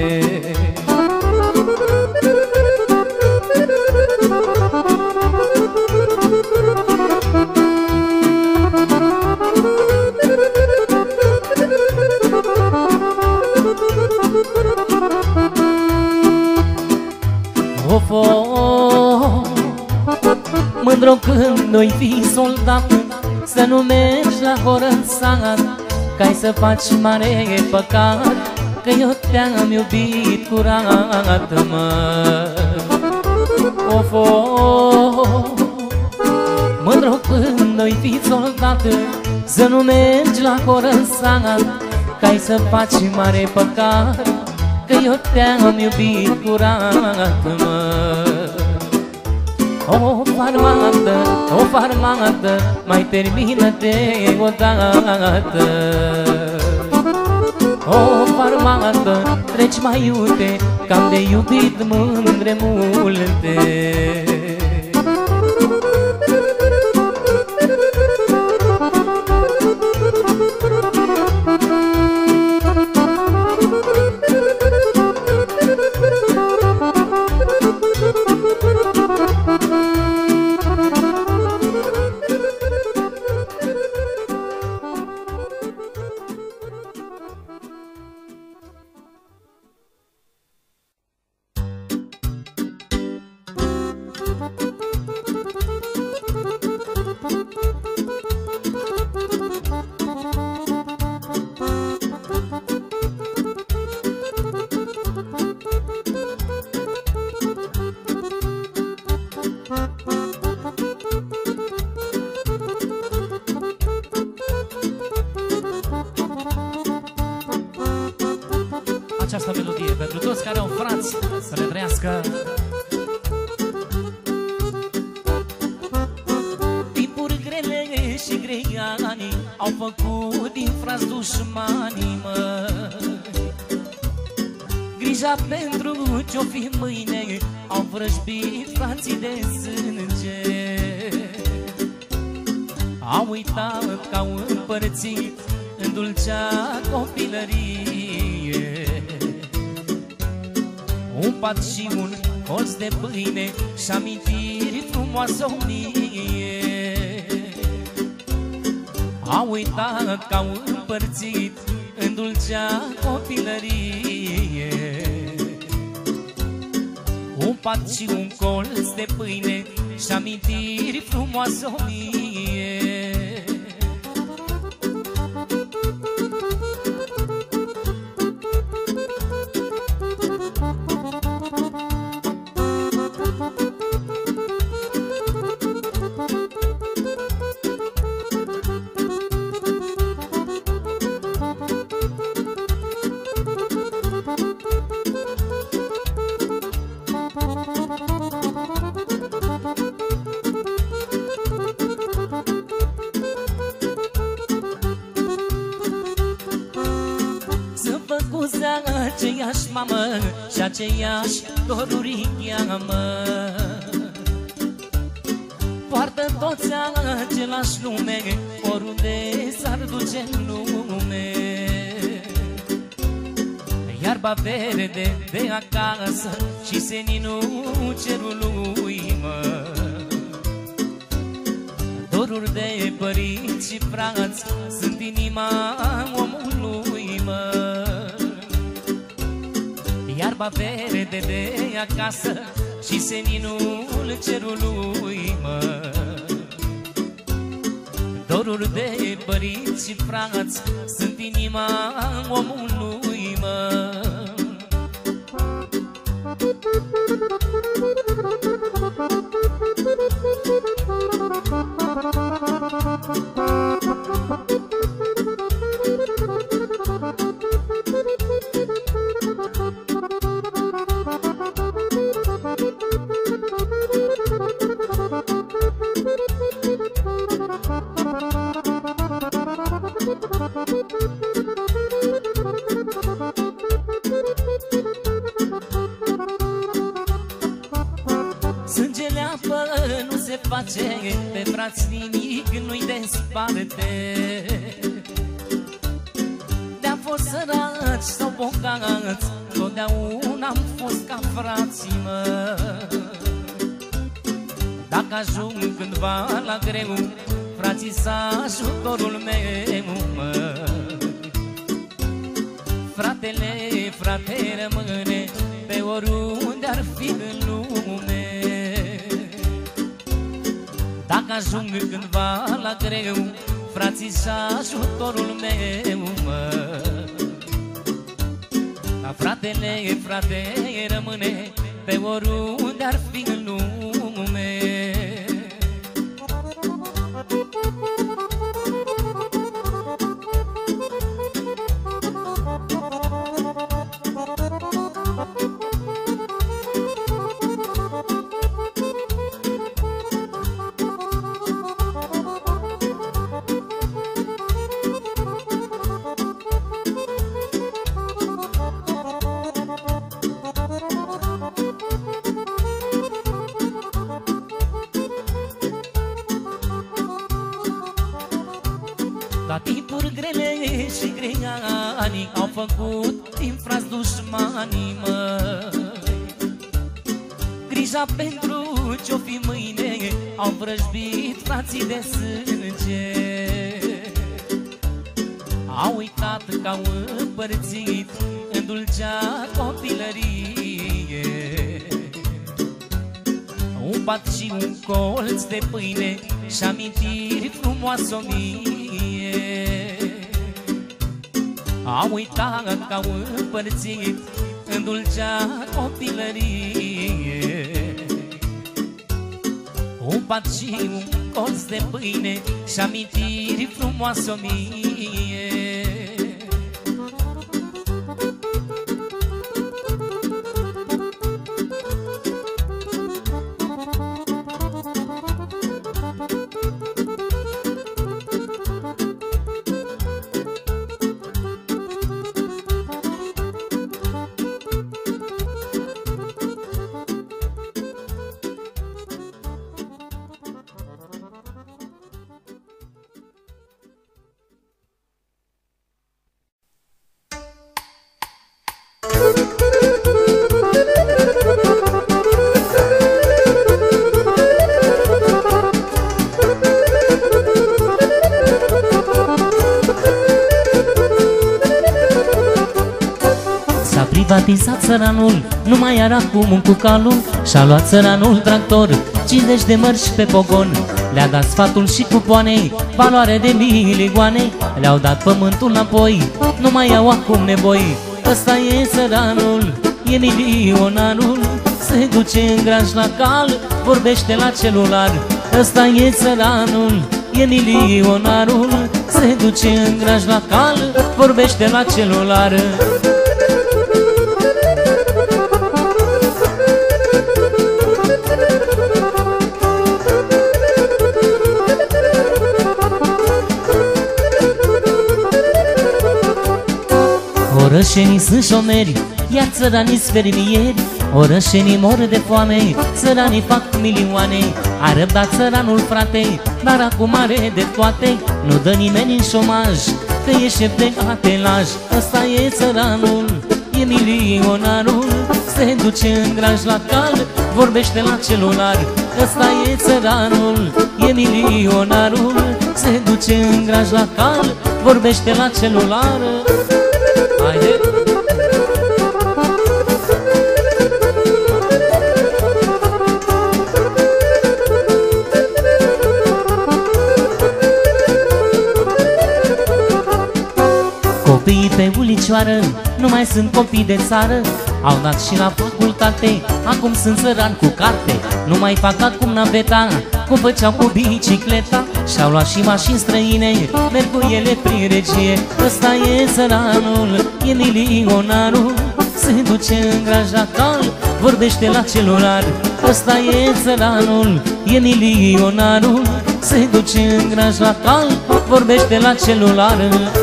Of, of, mândro când noi fi soldat, să nu mergi la horă în sat, că ai să faci mare păcat, că eu te-am iubit curat, mă. Of, of, mândru când o-i fi soldată, să nu mergi la Corăsat, că-ai să faci mare păcat, că eu te-am iubit curat, mă. O farmată, o farmată, mai termină-te odată. O farmată, treci mai iute, că-am de iubit mândre multe. Această melodie pentru toți care au frați să le trăiască. Timpuri grele și greiani au făcut din frați dușmanii, mă. Grija pentru ce-o fi mâine au vrăjbit frații de sânge. Au uitat că au împărțit în dulcea copilărie un pat și un colț de pâine și amintiri frumoase o mie. Au uitat că au împărțit în dulcea copilărie un pat și un colț de pâine și amintiri frumoase o mie. Aceeași mamă și aceeași doruri cheamă. Poartă toți același nume, oriunde s-ar duce în lume. Iarba verde de acasă și seninul cerului, mă. Doruri de părinți și frați sunt inima omului, mă. Iarba verde de acasă și seninul cerului, mă. Doruri de părinți și frați sunt inima omului, mă. Sângele apă nu se face, pe frați nimic nu-i desparte. De-am fost săraci sau bogați, totdeauna am fost ca frații, mă. Dacă ajung cândva la greu, frații s ajutorul meu, mă. Fratele, frate rămâne pe oriunde ar fi în lume. Dacă ajung cândva la greu, frații s ajutorul meu, mă. Fratele, frate, rămâne pe oriunde ar fi în lume. La timpuri grele și greani au făcut din frați dușmanii, măi. Grija pentru ce-o fi mâine au vrăjbit frații de sânge. Au uitat că au împărțit în dulcea copilărie un pat și un colț de pâine și amintiri frumoase o mie. Au uitat că au împărțit în dulcea copilărie un pat și un colț de pâine și amintiri frumoase o mie. Privatizat țăranul, nu mai era acum un cucalul. Și-a luat țăranul tractor, cincizeci de mărci pe pogon. Le-a dat sfatul și cupoanei, valoare de milioane. Le-au dat pământul înapoi, nu mai au acum nevoi. Ăsta e țăranul, e milionarul, se duce în graj la cal, vorbește la celular. Ăsta e țăranul, e milionarul, se duce în graj la cal, vorbește la celular. Orășenii sunt șomeri, iar țăranii-s fermieri. Orășenii mor de foame, țăranii fac milioane. A răbdat țăranul, frate, dar acum are de toate. Nu dă nimeni în șomaj, că e șef de atelaj. Ăsta e țăranul, e milionarul, se duce în graj la cal, vorbește la celular. Ăsta e țăranul, e milionarul, se duce în graj la cal, vorbește la celular. Haide! Copiii pe ulicioară nu mai sunt copii de țară. Au dat și la facultate, acum sunt țărani cu carte. Nu mai fac acum naveta, cum făceau cu bicicleta. Și-au luat și mașini străine, merg cu ele prin regie. Ăsta e țăranul, e milionarul, se duce în graj la cal, vorbește la celular. Ăsta e țăranul, e milionarul, se duce în graj la cal, vorbește la celular.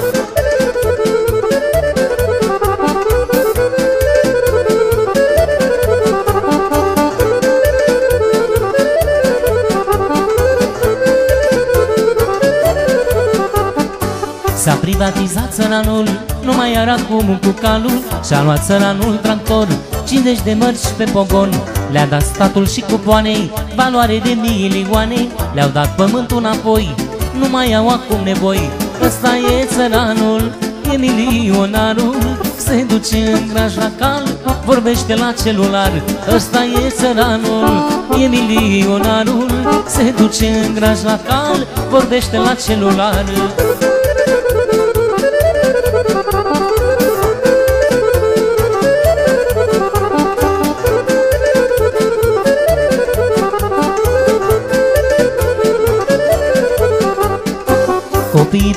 S-a privatizat țăranul, nu mai era acum un cucalul. Și-a luat țăranul tractor, cincizeci de mărci pe pogon. Le-a dat statul și cupoanei, valoare de milioane. Le-au dat pământul înapoi, nu mai au acum nevoi. Ăsta e țăranul, e milionarul, se duce în graj la cal, vorbește la celular. Ăsta e țăranul, e milionarul, se duce în graj la cal, vorbește la celular.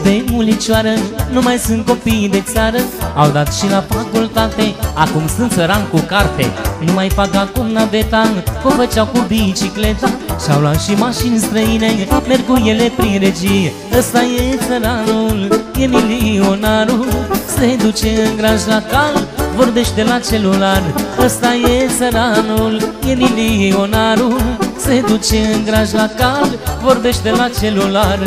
pe ulicioară, nu mai sunt copii de țară, au dat și la facultate, acum sunt țăran cu carte. Nu mai fac acum naveta, o făceau cu bicicleta, și-au luat și mașini străine, merg cu ele prin regie. Ăsta e țăranul, e milionarul, se duce în graj la cal, vorbește la celular. Ăsta e țăranul, e milionarul, se duce în graj la cal, vorbește la celular.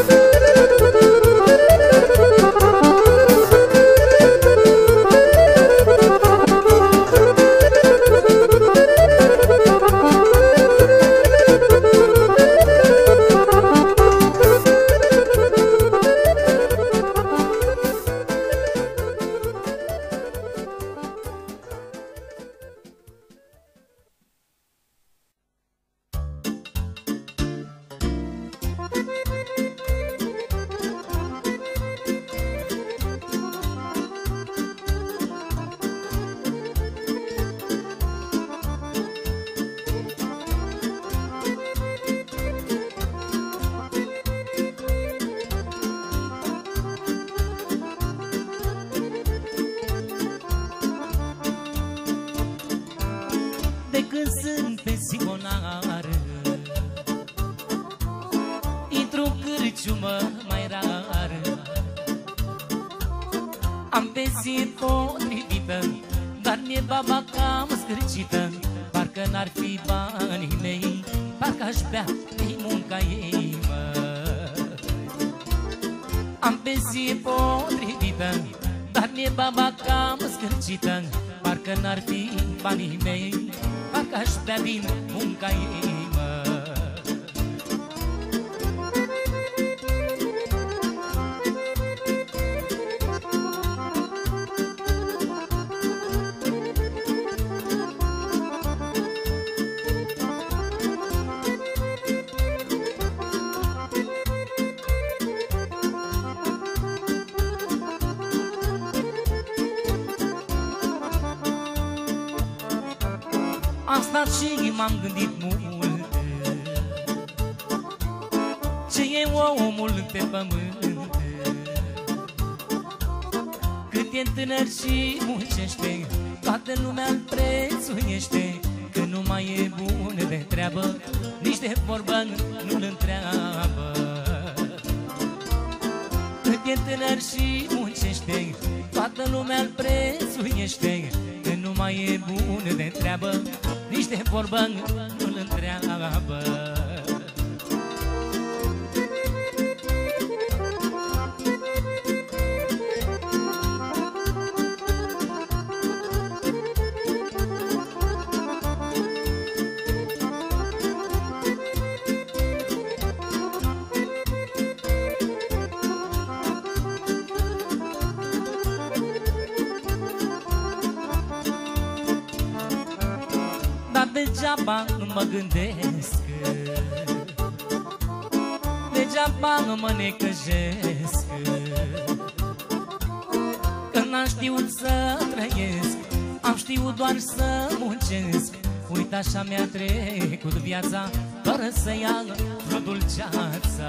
De când sunt pensionar, intru în cârciumă mai rar. Am pensie potrivită, dar mi-e baba cam scârcită. Parcă n-ar fi banii mei, parcă aș bea din munca ei, mă. Am pensie potrivită, dar mi-e baba cam scârcită. Parcă n-ar fi banii mei, parcă aș bea din munca ei, mă. Am stat și m-am gândit mult, ce e omul pe pământ. Cât e tânăr și muncește, toată lumea îl prețuiește. Când nu mai e bun de treabă, nici de vorbă nu-l întreabă. Cât e tânăr și muncește, toată lumea îl prețuiește. Când nu mai e bun de treabă, nici de vorbă nu-l întreabă. Dar degeaba mă gândesc, degeaba mă necăjesc, că n-am știut să trăiesc, am știut doar să muncesc. Uite așa mi-a trecut viața, fără să ia vreo dulceața.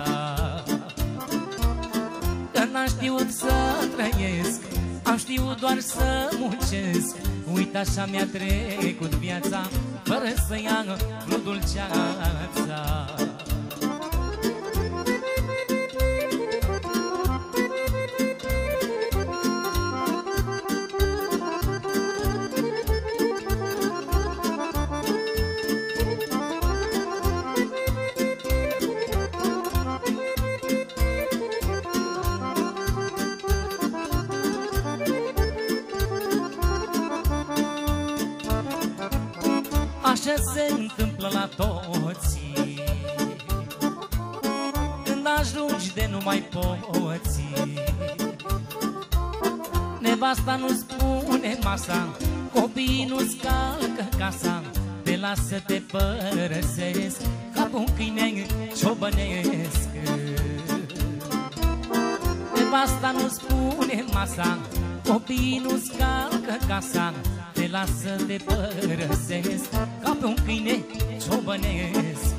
Că n-am știut să trăiesc, am știut doar să muncesc. Uite așa mi-a trecut viața, fără să ia vreo dulceața. Așa se întâmplă la toți, când ajungi de nu mai poți. Nevasta nu spune masa, copiii nu-ți calcă casa, te las să te părăsesc ca un câine ciobănesc. Nevasta nu spune masa, copiii nu-ți calcă casa, te las să te părăsesc ca pe un câine ciobănesc.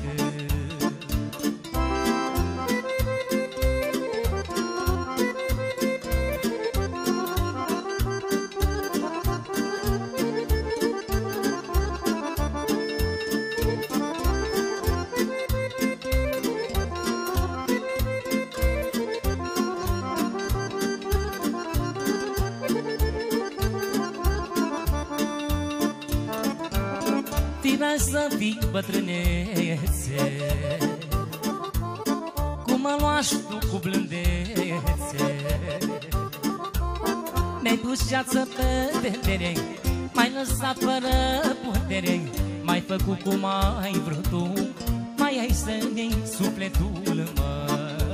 Vina să fii bătrânețe, cum mă luași tu cu blândețe. Mi-ai pus ceață pe vedere, m-ai lăsat fără putere, m-ai făcut cum ai vrut tu, mai ai să-mi iei sufletul, mă.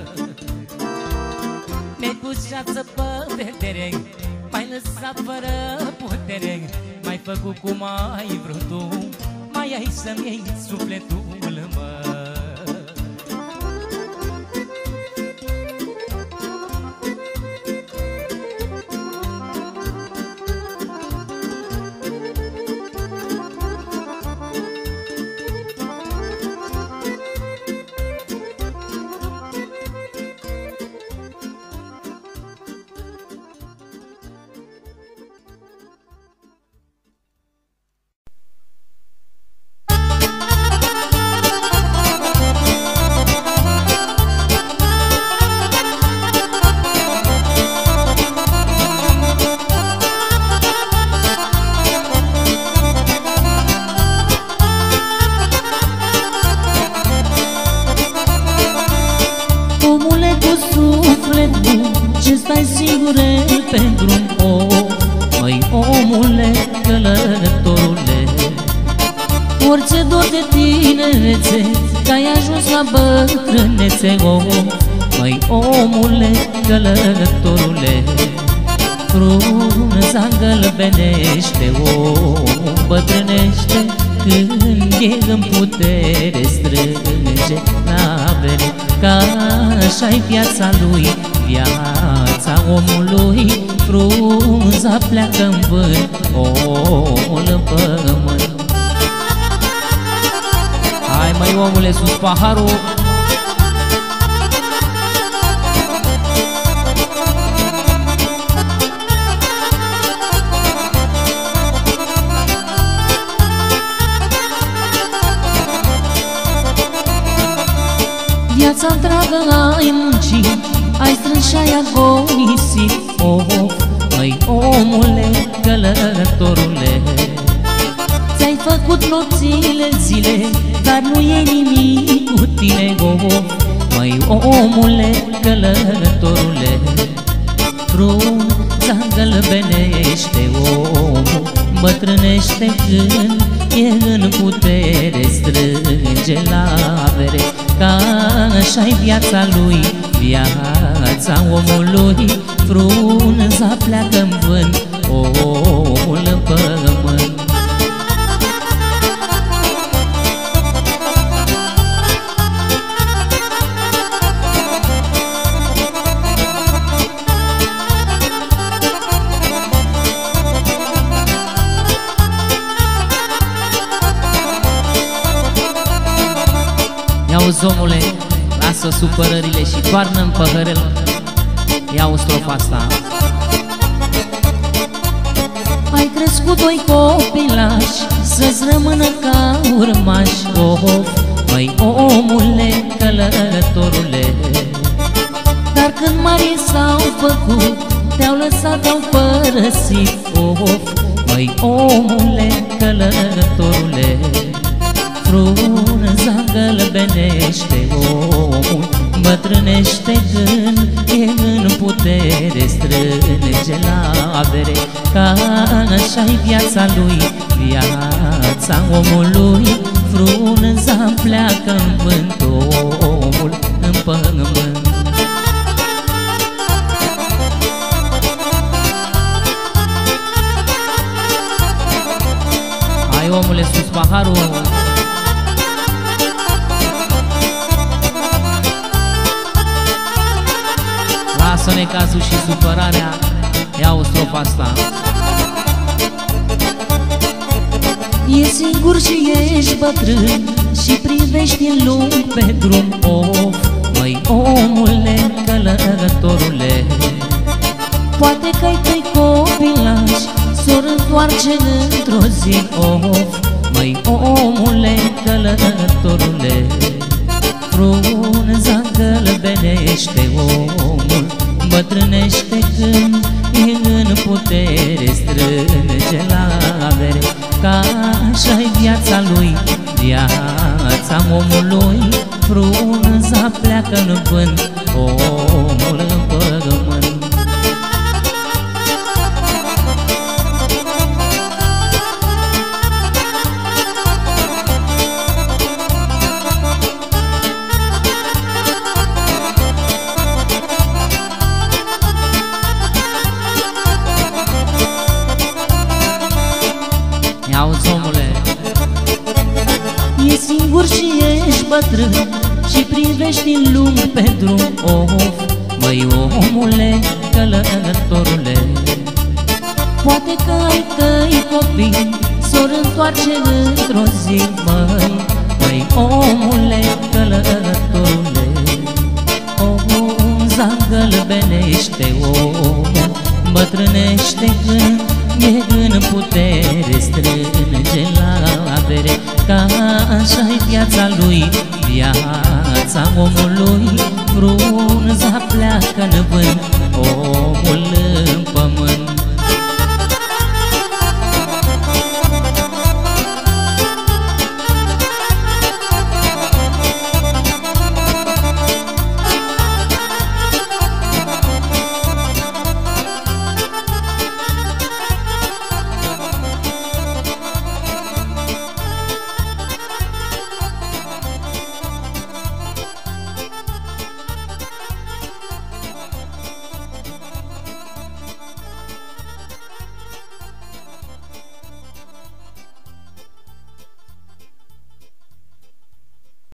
Mi-ai pus ceață pe vedere, m-ai lăsat fără putere, m-ai făcut cum ai vrut tu, mai ai să-mi iei sufletul, mă. Stai singure pe drum, oh, măi omule, călătorule. Orice dor de tinerețe, că-ai ajuns la bătrânețe, oh, măi omule, călătorule. Frunza îngălbenește, oh, bătrânește, când e în putere, strânge la avere, ca așa-i viața lui, viața omului. Frunza pleacă-n vânt, omul în pământ. Hai măi omule, sus paharul. Viața întreagă ai muncit, ai strâns și-ai agonisit, oh, măi omule, călătorule. Ți-ai făcut nopțile zile, dar nu e nimic cu tine, oh, măi omule, călătorule. Frunza îngălbenește, omul bătrânește când e în putere, strânge la avere, ca așa-i viața lui, viața omului. Frunza pleacă-n vânt, omul în pământ. Ia-uzi omule, lasă supărările și toarnă-n păhărel. Ia-o strofa asta. Ai crescut doi copilași, să-ți rămână ca urmași, oh, măi omule, călătorule. Dar când mari s-au făcut, te-au lăsat, te-au părăsit, oh, măi omule, călătorule. Frunza îngălbenește, omul bătrânește când e în putere, strânge la avere, ca așa-i viața lui, viața omului. Frunza pleacă-n vânt, omul în pământ. Hai omule, sus paharul. Lasă necazul și supărarea. Ia o strofa asta. E singur și ești bătrân și privești în lung pe drum, of, măi omule, călătorule. Poate că-i tăi copilași s-or întoarce într-o zi, of, măi omule, călătorule. Frunza gălbenește, omul bătrânește când e în putere, strânge la avere, ca așa-i viața viața lui, viața omului. Frunza pleacă în vânt, omul în pământ. Ia-uzi, omule, e singur și ești bătrân și privești din lung pe drum. Of, măi omule, călătorule, poate că ai tăi copii s-or întoarce într-o zi. Măi, măi omule, călătorule, omul zangălbenește, omul bătrânește când e în putere, strânge la avere, ca așa-i viața lui, viața omului. Frunza pleacă în vânt, omul